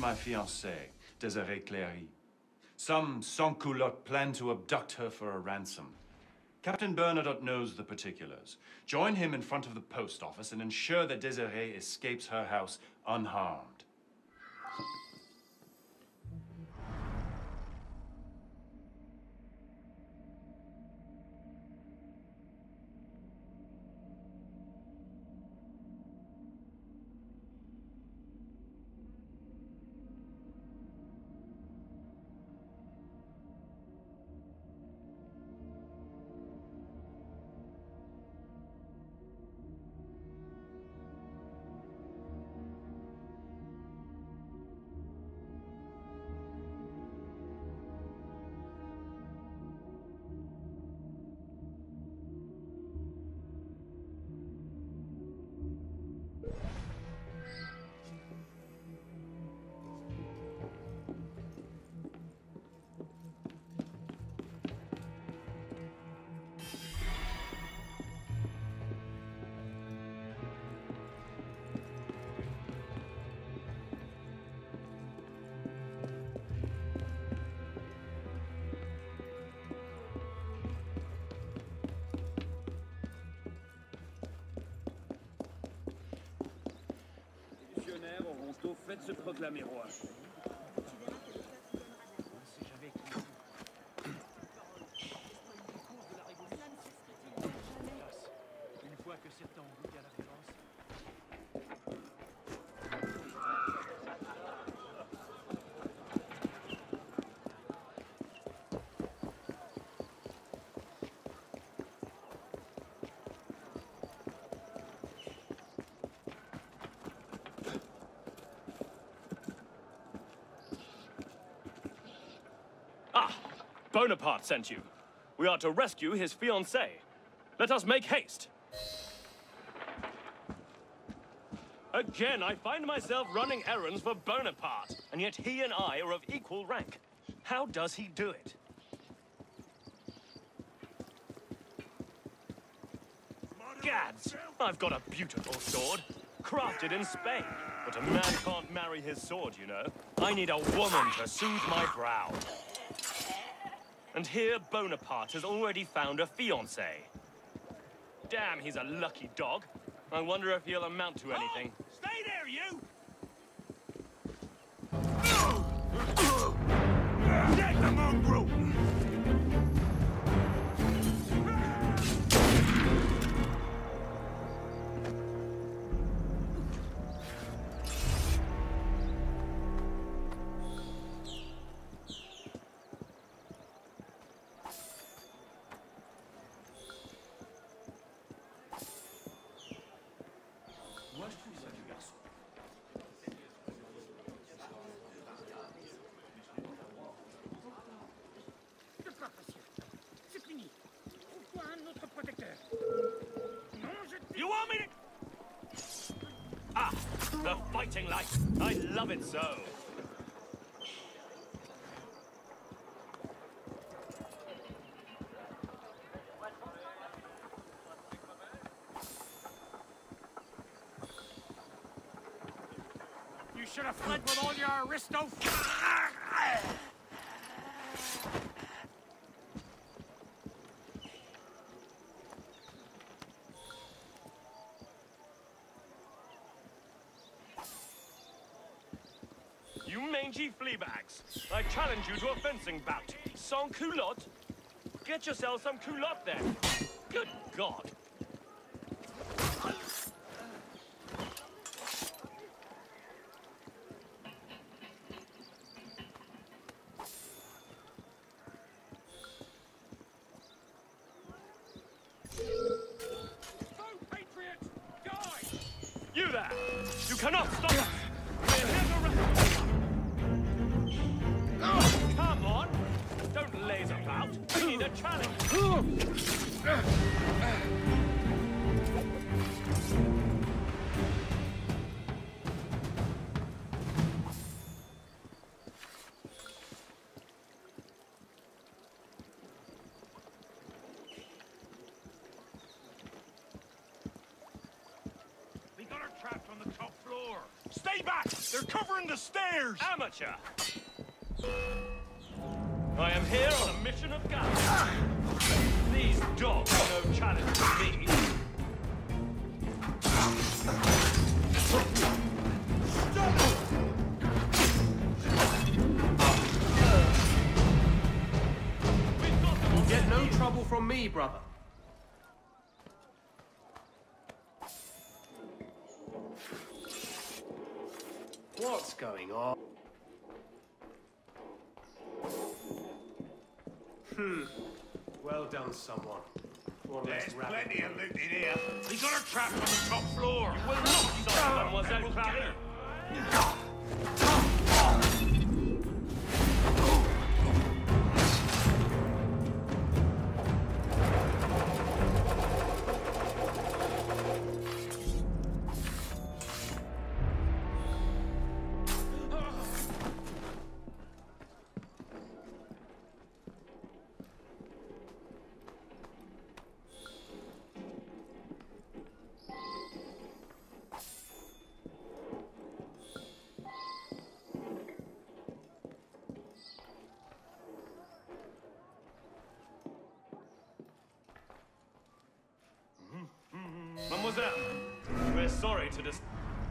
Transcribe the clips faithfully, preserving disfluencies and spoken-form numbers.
my fiancée, Desiree Cléry. Some sans-culotte plan to abduct her for a ransom. Captain Bernadotte knows the particulars. Join him in front of the post office and ensure that Desiree escapes her house unharmed. Auront au fait de se proclamer roi. Une fois que c'est en route à la France. Bonaparte sent you. We are to rescue his fiancée. Let us make haste. Again, I find myself running errands for Bonaparte, and yet he and I are of equal rank. How does he do it? Gads! I've got a beautiful sword, crafted in Spain. But a man can't marry his sword, you know. I need a woman to soothe my brow. And here Bonaparte has already found a fiancée. Damn, he's a lucky dog. I wonder if he'll amount to anything. Oh, stay there, you! Take the mongrel! You want me to... Ah, the fighting life. I love it so. You should have fled with all your aristo... You mangy fleabags. I challenge you to a fencing bout. Sans culotte? Get yourself some culotte then. Good God. Patriots, die! You there! You cannot stop us! We're here to rescue. Come on! Don't laze about. We need a challenge. We got her trapped on the top floor. Stay back! They're covering the stairs! Amateur! I am here on a mission of gallantry. These dogs are no challenge to me. You'll get no trouble from me, brother. What's going on? Hmm. Well done, someone. One less There's rabbit plenty of hole. loot in here. We got her trapped on the top floor. Will not stop Mademoiselle Clary. Mademoiselle, we're sorry to dis-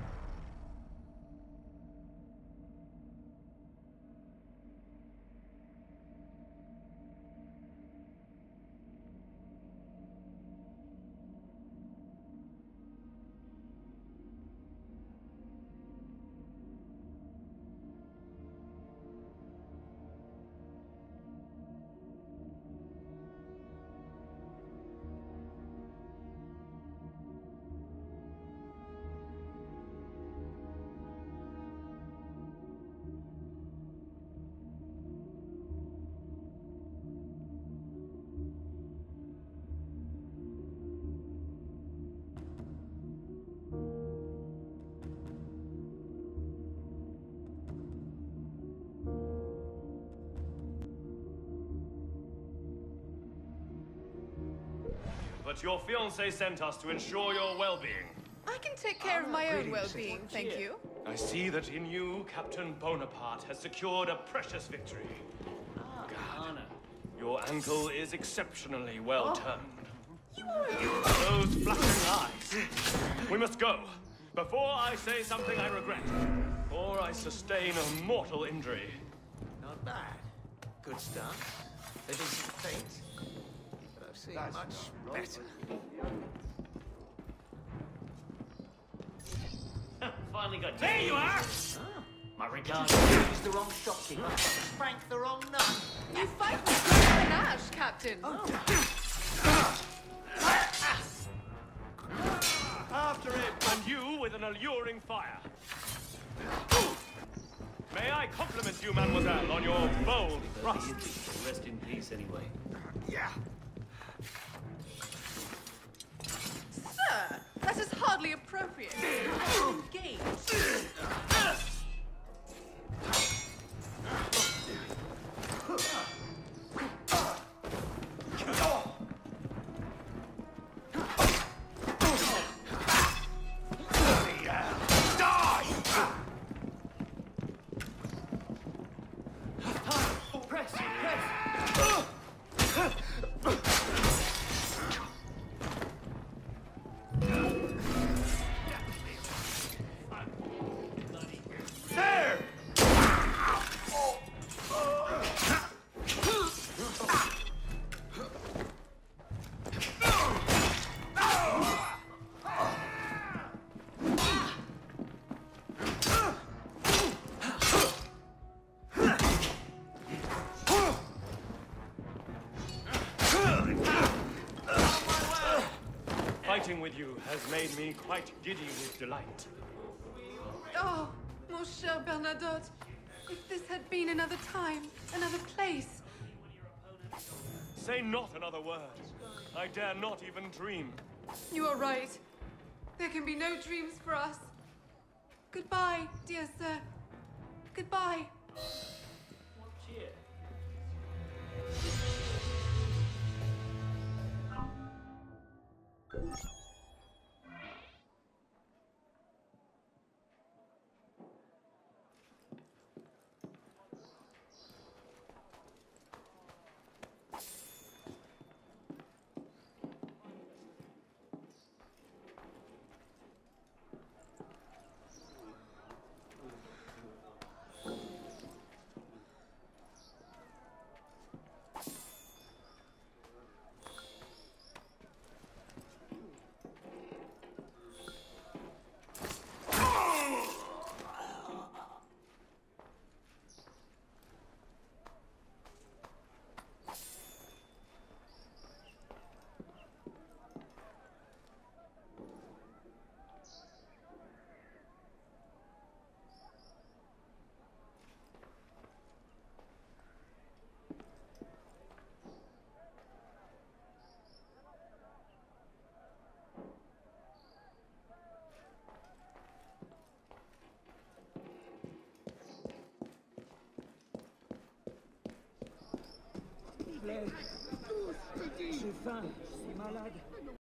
But your fiancé sent us to ensure your well-being. I can take care of my own well-being, thank you. I see that in you, Captain Bonaparte has secured a precious victory. God, your ankle is exceptionally well turned. Those flashing eyes. We must go, before I say something I regret, or I sustain a mortal injury. Not bad. Good start. A decent feint. But I've seen much better. Finally got There you are! Ah, my regards. used the wrong shopkeeper. Spanked the wrong nut. You fight with great panache, Captain. After it, and you with an alluring fire. May I compliment you, mademoiselle, on your bold thrust. Rest in peace, anyway. Yeah. Sir, that is hardly appropriate. Engage. Press, press. There! Fighting with you has made me quite giddy with delight. Oh, mon cher Bernadotte, if this had been another time, another place. Say not another word. I dare not even dream. You are right. There can be no dreams for us. Goodbye, dear sir. Goodbye. Cheer. plaît. J'ai faim, je suis malade.